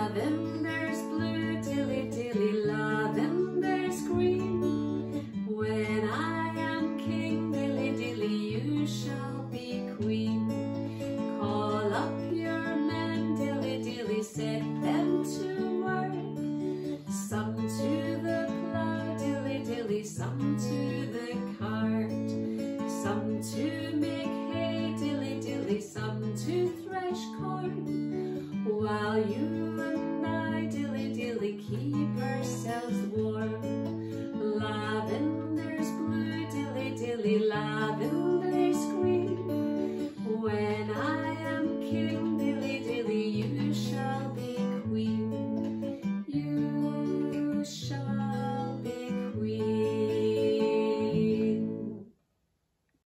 Lavender's blue, dilly dilly, lavender's green. When I am king, dilly dilly, you shall be queen. Call up your men, dilly dilly, set them to work. Some to the plough, dilly dilly, some to the cart. Some to make hay, dilly dilly, some to thresh corn.